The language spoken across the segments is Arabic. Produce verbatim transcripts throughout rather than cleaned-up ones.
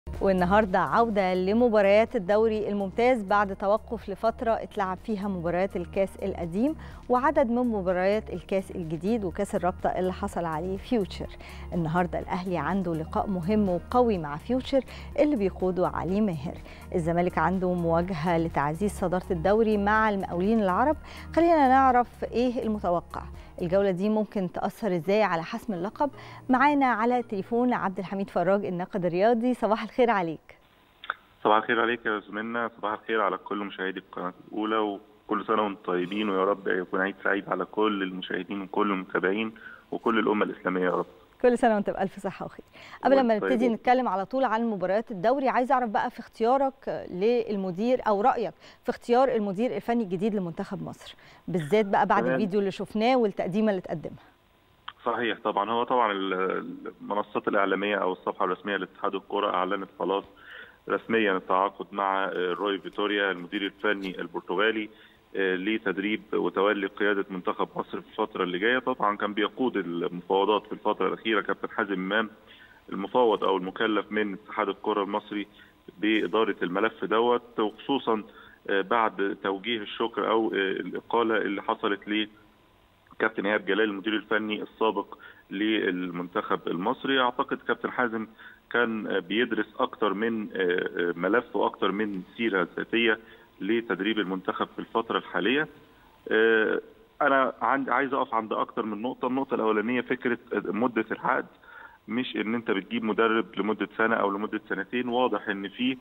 والنهارده عودة لمباريات الدوري الممتاز بعد توقف لفترة اتلعب فيها مباريات الكاس القديم وعدد من مباريات الكاس الجديد وكاس الرابطة اللي حصل عليه فيوتشر. النهارده الأهلي عنده لقاء مهم وقوي مع فيوتشر اللي بيقوده علي ماهر. الزمالك عنده مواجهة لتعزيز صدارة الدوري مع المقاولين العرب. خلينا نعرف ايه المتوقع. الجولة دي ممكن تأثر ازاي على حسم اللقب؟ معانا على تليفون عبد الحميد فراج الناقد الرياضي. صباح الخير عليك. صباح الخير عليك يا زميلنا، صباح الخير على كل مشاهدي القناة الأولى، وكل سنة وانتم طيبين، ويا رب يكون عيد سعيد على كل المشاهدين وكل المتابعين وكل الأمة الإسلامية يا رب. كل سنة وانت بألف صحة وخير. قبل ما نبتدي نتكلم على طول عن مباريات الدوري، عايز أعرف بقى في اختيارك للمدير أو رأيك في اختيار المدير الفني الجديد لمنتخب مصر، بالذات بقى بعد تمام. الفيديو اللي شفناه والتقديمة اللي تقدمها. صحيح طبعا، هو طبعا المنصات الإعلامية أو الصفحة الرسمية لاتحاد الكرة أعلنت خلاص رسميا التعاقد مع روي فيتوريا المدير الفني البرتغالي لتدريب وتولي قياده منتخب مصر في الفتره اللي جايه. طبعا كان بيقود المفاوضات في الفتره الاخيره كابتن حازم امام، المفوض او المكلف من اتحاد الكره المصري باداره الملف دوت، وخصوصا بعد توجيه الشكر او الاقاله اللي حصلت ل كابتن ايهاب جلال المدير الفني السابق للمنتخب المصري. اعتقد كابتن حازم كان بيدرس اكثر من ملف واكثر من سيره ذاتيه لتدريب المنتخب في الفتره الحاليه. انا عايز اقف عند اكثر من نقطه. النقطه الاولانيه فكره مده العقد، مش ان انت بتجيب مدرب لمده سنه او لمده سنتين. واضح ان في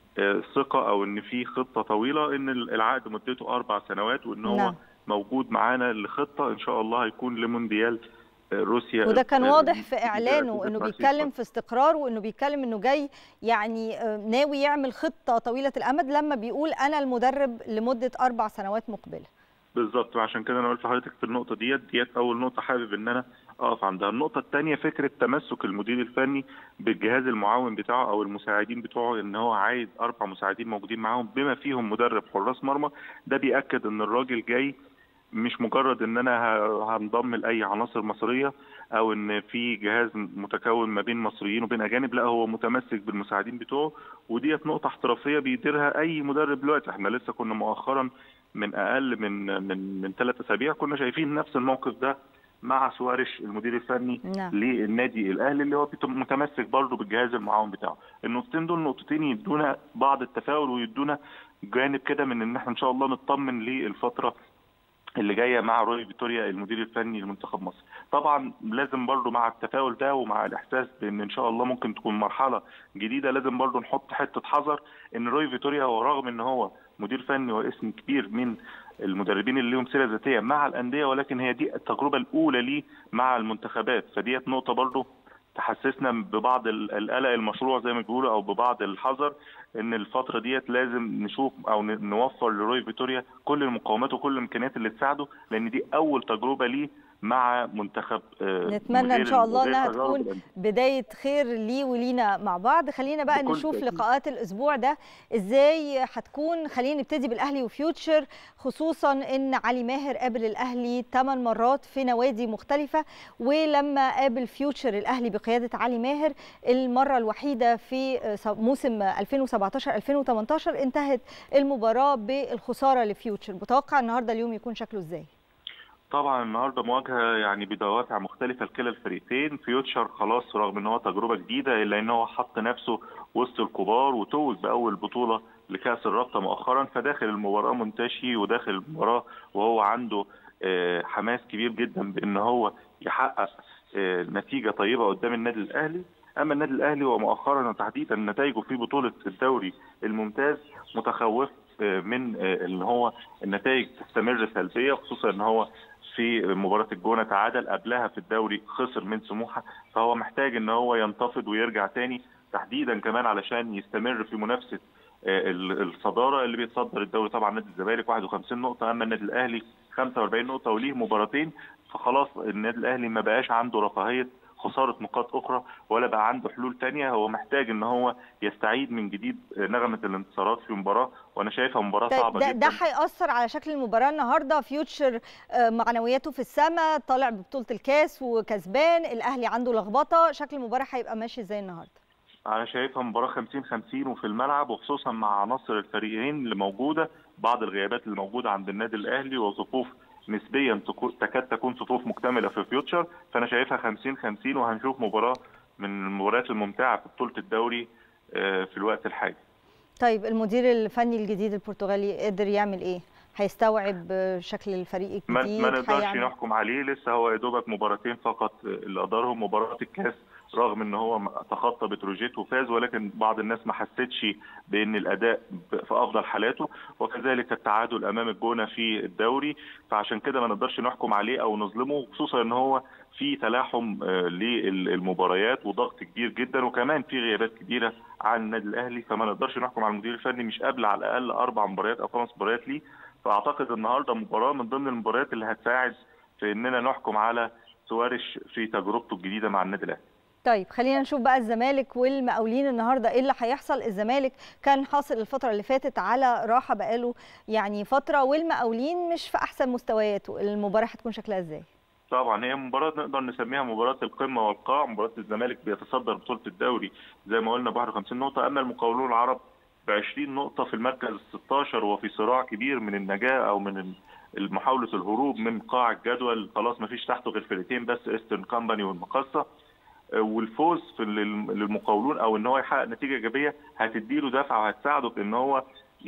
ثقه او ان في خطه طويله، ان العقد مدته اربع سنوات، وان هو نعم. موجود معانا لخطه ان شاء الله هيكون لمونديال روسيا. وده كان واضح في اعلانه انه بيتكلم في استقرار، وانه بيتكلم انه جاي يعني ناوي يعمل خطه طويله الامد لما بيقول انا المدرب لمده اربع سنوات مقبله. بالظبط، وعشان كده انا قلت لحضرتك في النقطه ديت ديت اول نقطه حابب ان انا اقف عندها. النقطه الثانيه فكره تمسك المدير الفني بالجهاز المعاون بتاعه او المساعدين بتوعه، ان هو عايز اربع مساعدين موجودين معاهم بما فيهم مدرب حراس مرمى. ده بياكد ان الراجل جاي مش مجرد ان انا هنضم لاي عناصر مصريه او ان في جهاز متكون ما بين مصريين وبين اجانب، لا هو متمسك بالمساعدين بتوعه، وديت نقطه احترافيه بيديرها اي مدرب دلوقتي. احنا لسه كنا مؤخرا من اقل من من من ثلاث اسابيع كنا شايفين نفس الموقف ده مع سواريش المدير الفني نعم. للنادي الاهلي، اللي هو متمسك برضه بالجهاز المعاون بتاعه. النقطتين دول نقطتين يدونا بعض التفاؤل ويدونا جانب كده من ان احنا ان شاء الله نطمن للفتره اللي جايه مع روي فيتوريا المدير الفني لمنتخب مصر. طبعا لازم برضو مع التفاؤل ده ومع الاحساس بان ان شاء الله ممكن تكون مرحله جديده، لازم برضو نحط حته حذر ان روي فيتوريا هو رغم ان هو مدير فني واسم كبير من المدربين اللي لهم سيره ذاتيه مع الانديه، ولكن هي دي التجربه الاولى ليه مع المنتخبات، فديت نقطه برضو تحسسنا ببعض القلق المشروع زي ما بيقولوا او ببعض الحذر، ان الفتره ديت لازم نشوف او نوفر لروي فيتوريا كل المقومات وكل الامكانيات اللي تساعده، لان دي اول تجربه ليه مع منتخب. نتمنى ان شاء الله انها تكون بدايه خير ليه ولينا مع بعض. خلينا بقى نشوف تأكيد. لقاءات الاسبوع ده ازاي هتكون. خلينا نبتدي بالاهلي وفيوتشر، خصوصا ان علي ماهر قابل الاهلي ثمان مرات في نوادي مختلفه، ولما قابل فيوتشر الاهلي بقياده علي ماهر المره الوحيده في موسم ألفين وسبعتاشر ألفين وتمنتاشر انتهت المباراه بالخساره لفيوتشر. متوقع النهارده اليوم يكون شكله ازاي؟ طبعا النهارده مواجهه يعني بدوافع مختلفه لكلا الفريقين. فيوتشر خلاص رغم ان هو تجربه جديده الا ان هو حط نفسه وسط الكبار وتوج باول بطوله لكاس الرابطه مؤخرا، فداخل المباراه منتشي وداخل المباراه وهو عنده حماس كبير جدا بان هو يحقق نتيجه طيبه قدام النادي الاهلي. اما النادي الاهلي ومؤخرا وتحديدا نتائجه في بطوله الدوري الممتاز متخوف من ان هو النتائج تستمر سلبيه، خصوصا ان هو في مباراه الجونه تعادل، قبلها في الدوري خسر من سموحه، فهو محتاج ان هو ينتفض ويرجع تاني تحديدا كمان علشان يستمر في منافسه الصداره اللي بيتصدر الدوري. طبعا نادي الزمالك واحد وخمسين نقطه، اما النادي الاهلي خمسة وأربعين نقطه وليه مباراتين، فخلاص النادي الاهلي ما بقاش عنده رفاهيه خساره نقاط اخرى ولا بقى عنده حلول ثانيه. هو محتاج ان هو يستعيد من جديد نغمه الانتصارات في مباراه، وانا شايفها مباراه صعبه ده جدا. ده هيأثر على شكل المباراه النهارده. فيوتشر معنوياته في السماء، طالع ببطوله الكاس وكسبان، الاهلي عنده لخبطه، شكل المباراه هيبقى ماشي ازاي النهارده؟ انا شايفها مباراه خمسين خمسين وفي الملعب، وخصوصا مع عناصر الفريقين اللي موجوده، بعض الغيابات اللي موجوده عند النادي الاهلي وصفوف نسبيا تكاد تكون صفوف مكتمله في فيوتشر. فانا شايفها خمسين خمسين وهنشوف مباراه من المباريات الممتعه في بطوله الدوري في الوقت الحالي. طيب المدير الفني الجديد البرتغالي قدر يعمل ايه؟ هيستوعب شكل الفريق الجديد؟ ما نقدرش نحكم عليه لسه، هو يا دوبك مباراتين فقط اللي ادارهم. مباراه الكاس رغم ان هو تخطى بتروجيت وفاز، ولكن بعض الناس ما حسيتش بان الاداء في افضل حالاته، وكذلك التعادل امام الجونه في الدوري. فعشان كده ما نقدرش نحكم عليه او نظلمه، خصوصا ان هو في تلاحم للمباريات وضغط كبير جدا، وكمان في غيابات كبيره عن النادي الاهلي. فما نقدرش نحكم على المدير الفني مش قبل على الاقل اربع مباريات او خمس مباريات ليه. فاعتقد النهارده مباراه من ضمن المباريات اللي هتساعد في اننا نحكم على سواريش في تجربته الجديده مع النادي الاهلي. طيب خلينا نشوف بقى الزمالك والمقاولين النهارده ايه اللي هيحصل. الزمالك كان حاصل الفتره اللي فاتت على راحه بقاله يعني فتره، والمقاولين مش في احسن مستوياته. المباراه هتكون شكلها ازاي؟ طبعا هي مباراه نقدر نسميها مباراه القمه والقاع. مباراه الزمالك بيتصدر بطوله الدوري زي ما قلنا ب واحد وخمسين نقطه، اما المقاولون العرب ب عشرين نقطه في المركز ال ستاشر، وفي صراع كبير من النجاه او من محاوله الهروب من قاع الجدول. خلاص ما فيش تحته غير فرقتين بس، ايسترن كامباني والمقصه. والفوز في للمقاولون او ان هو يحقق نتيجه ايجابيه هتديله دفعه وهتساعده في ان هو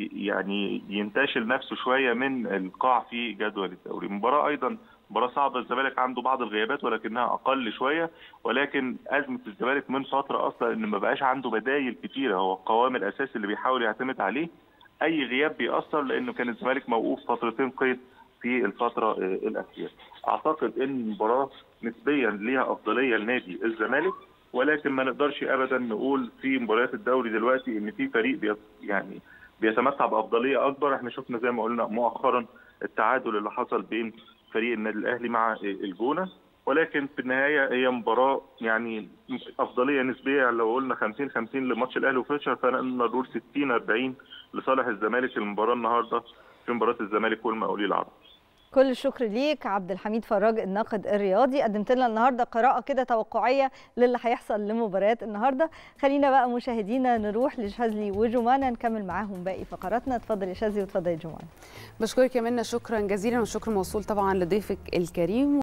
يعني ينتشل نفسه شويه من القاع في جدول الدوري. مباراه ايضا مباراه صعبه، الزمالك عنده بعض الغيابات ولكنها اقل شويه، ولكن ازمه الزمالك من فتره اصلا ان ما بقاش عنده بدايل كتيره، هو القوام الاساسي اللي بيحاول يعتمد عليه. اي غياب بيأثر لانه كان الزمالك موقوف فترتين قيد في الفتره الاخيره. اعتقد ان المباراه نسبيا ليها افضليه لنادي الزمالك، ولكن ما نقدرش ابدا نقول في مباريات الدوري دلوقتي ان في فريق بي يعني بيتمتع بافضليه اكبر. احنا شفنا زي ما قلنا مؤخرا التعادل اللي حصل بين فريق النادي الاهلي مع الجونه، ولكن في النهايه هي مباراه يعني افضليه نسبيه. لو قلنا خمسين خمسين لماتش الاهلي وفيتشر فنقدر نقول ستين أربعين لصالح الزمالك المباراه النهارده في مباراه الزمالك والمقاولين العرب. كل الشكر ليك عبد الحميد فراج الناقد الرياضي، قدمت لنا النهارده قراءه كده توقعيه للي هيحصل لمباريات النهارده. خلينا بقى مشاهدينا نروح لشاذلي وجمانه نكمل معاهم باقي فقراتنا. اتفضل يا شاذلي واتفضل يا جمانه. بشكرك يا منى، شكرا جزيلا، والشكر موصول طبعا لضيفك الكريم.